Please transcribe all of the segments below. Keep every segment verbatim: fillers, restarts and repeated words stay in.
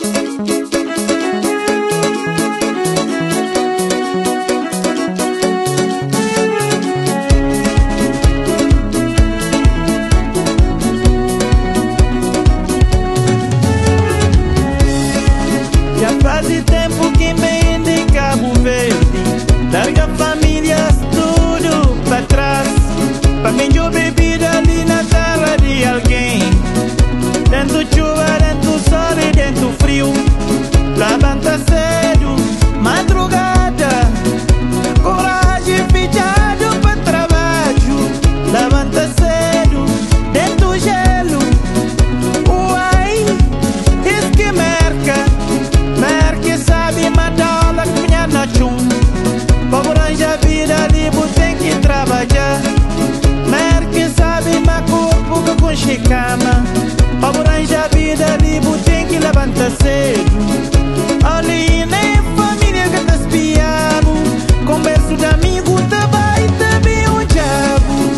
Faz tempo que me em Cabo Verde, larga famílias tudo pra trás. Pra mim eu bebida ali na terra de alguém. Dentro chuva, dentro sol e dentro frio. Levanta cedo, madrugada, coragem fechado pra trabalho. Levanta cedo, dentro gelo. Uai, isso que merca. Merque sabe matar a minha nachum. Para arranjar vida livre tem que trabalhar. Merque sabe ma corpo que com chicama. Para arranjar vida livre tem que levantar cedo. Ali nem família que te espiamos. Converso de amigo também, também o diabo.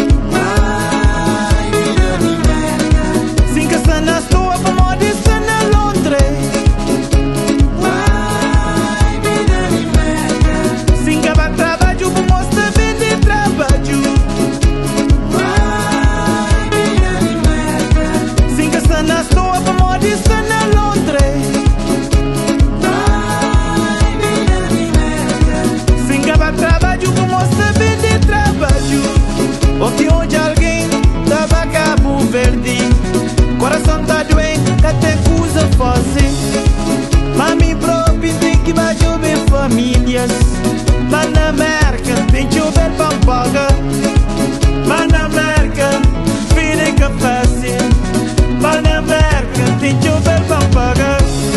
Sim que está na sua como está na Londres. Está na Londres. Singa para trabalho como saber de trabalho. Ontem onde alguém tava Cabo Verde. Coração tá doente, até coisa fácil. Mami próprio tem que baixar bem famílias. Lá na América tem que chover pra pagar. Lá na América fica fácil. Lá na América tem que chover pra pagar.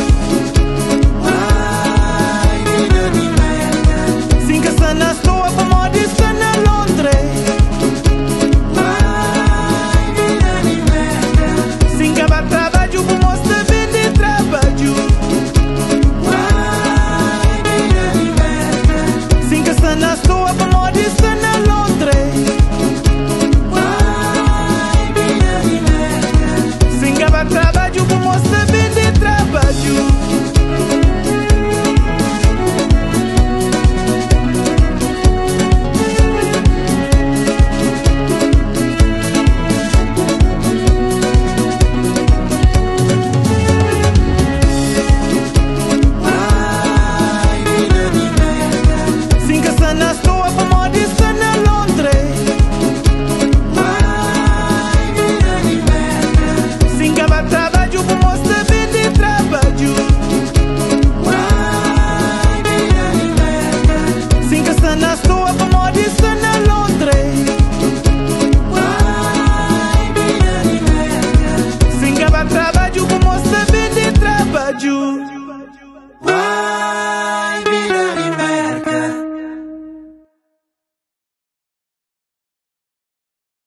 Sim que está na sua como está na Londres. Sim que vai trabalho como está bem de trabalho. Sim que está na sua como está na Londres. Sim que vai trabalho como está bem de trabalho. Na sua como está na